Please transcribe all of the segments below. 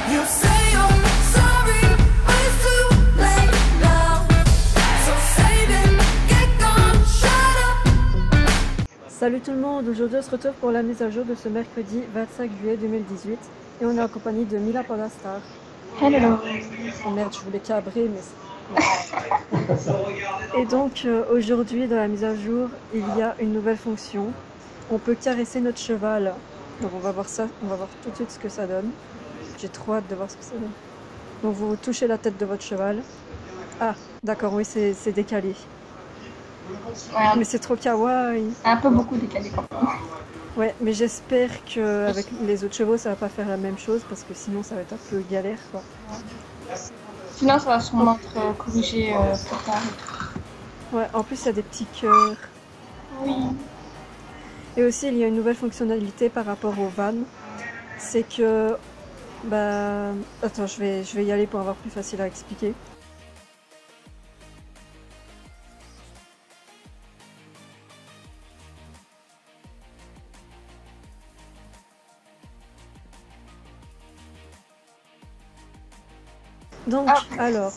You say I'm sorry, but it's too late now. So save it, get gone, shut up. Salut tout le monde, aujourd'hui on se retrouve pour la mise à jour de ce mercredi 25 juillet 2018 et on est en compagnie de Mila Pandastar. Hello. Oh merde, je voulais cabrer mais... Et donc aujourd'hui dans la mise à jour, il y a une nouvelle fonction. On peut caresser notre cheval. Donc on va voir ça, on va voir tout de suite ce que ça donne. J'ai trop hâte de voir ce que ça donne. Donc vous touchez la tête de votre cheval. Ah, d'accord, oui c'est décalé. Ouais, Mais c'est trop kawaii. un peu beaucoup décalé quand même. Ouais, mais j'espère qu'avec les autres chevaux, ça va pas faire la même chose parce que sinon ça va être un peu galère quoi. Sinon, ça va sûrement être corrigé plus tard. Ouais, en plus il y a des petits cœurs. Oui. Et aussi il y a une nouvelle fonctionnalité par rapport au van. C'est que... Bah... Attends, je vais y aller pour avoir plus facile à expliquer. Donc, alors,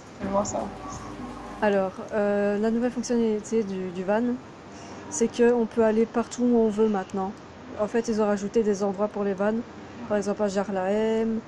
la nouvelle fonctionnalité du van, c'est qu'on peut aller partout où on veut maintenant. En fait, ils ont rajouté des endroits pour les vannes, par exemple à Jarlahem,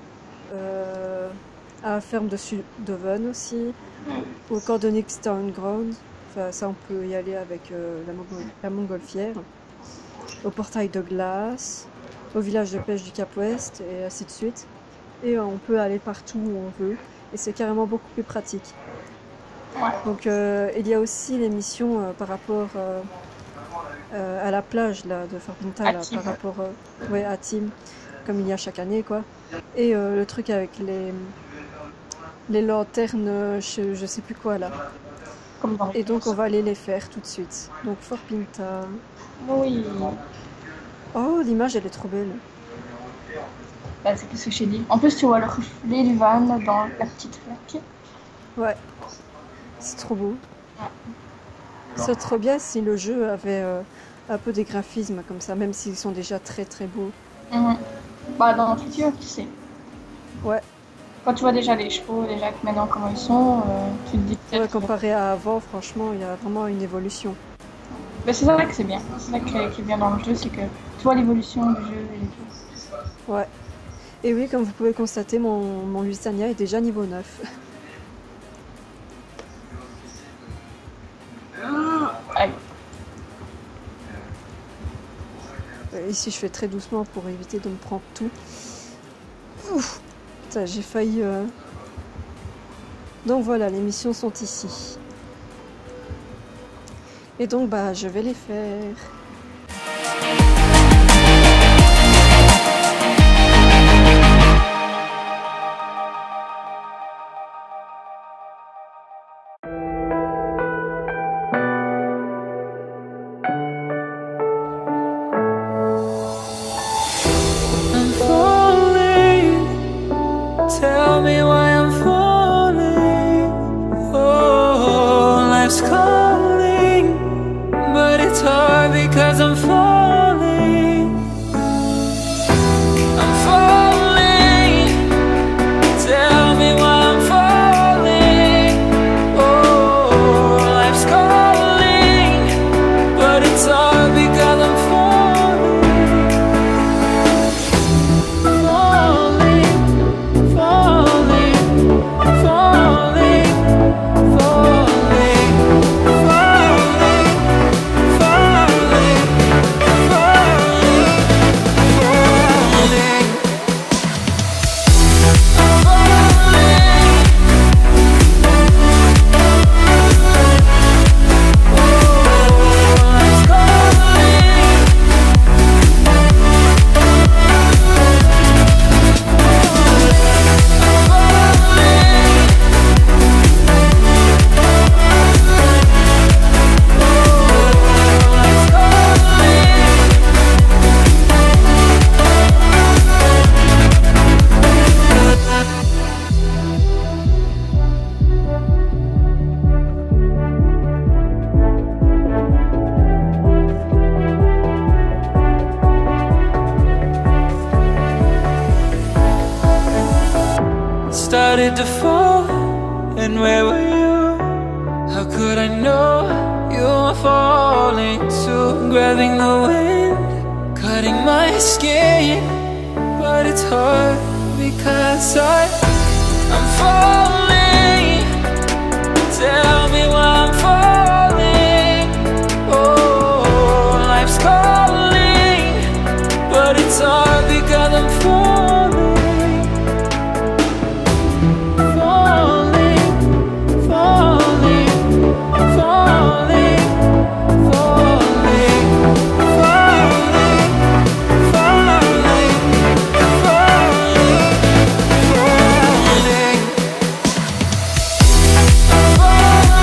à la ferme de Sudoven aussi, au camp de Nixtown Ground, enfin ça on peut y aller avec la montgolfière, au portail de glace, au village de pêche du Cap Ouest, et ainsi de suite. Et on peut aller partout où on veut. Et c'est carrément beaucoup plus pratique. Ouais. Donc il y a aussi les missions par rapport à la plage là, de Farpinta, là, par rapport ouais, à Tim, comme il y a chaque année quoi. Et le truc avec les lanternes, je sais plus quoi là. Et donc on va aller les faire tout de suite. Donc Farpinta. Oui. Oh, l'image elle est trop belle. Bah, c'est ce que j'ai dit. En plus, tu vois le reflet du van dans la petite flaque. Ouais, c'est trop beau. C'est trop bien si le jeu avait un peu des graphismes comme ça, même s'ils sont déjà très très beaux. Bah, dans le futur, qui sait. Ouais. Quand tu vois déjà les chevaux, déjà maintenant comment ils sont, tu te dis peut-être... Ouais, comparé à avant, franchement, il y a vraiment une évolution. Mais c'est vrai que c'est bien. C'est ça qui est bien dans le jeu, c'est que tu vois l'évolution du jeu et tout. Ouais. Et oui, comme vous pouvez constater, mon Lusitania est déjà niveau 9. Aïe. Ici, je fais très doucement pour éviter de me prendre tout. Ouf, putain, j'ai failli... Donc voilà, les missions sont ici. Et donc, bah, je vais les faire. Tell me why I'm falling. Oh, life's calling, but it's hard because started to fall, and where were you? How could I know you were falling too? Grabbing the wind, cutting my skin, but it's hard because I'm falling. Tell me why I'm falling. Oh, life's calling, but it's hard because I'm falling. Falling, falling, falling, falling, falling, falling, falling, falling.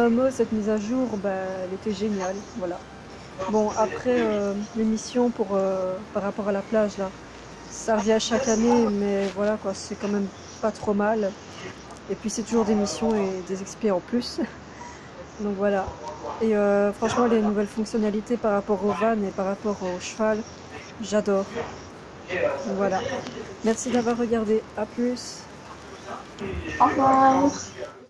un mot, cette mise à jour, elle était géniale. Voilà. Bon, après, les missions par rapport à la plage, là, ça revient chaque année, mais voilà, quoi, c'est quand même pas trop mal. Et puis, c'est toujours des missions et des XP en plus. Donc voilà. Et franchement, les nouvelles fonctionnalités par rapport au van et par rapport au cheval, j'adore. Donc voilà. Merci d'avoir regardé. À plus. Au revoir.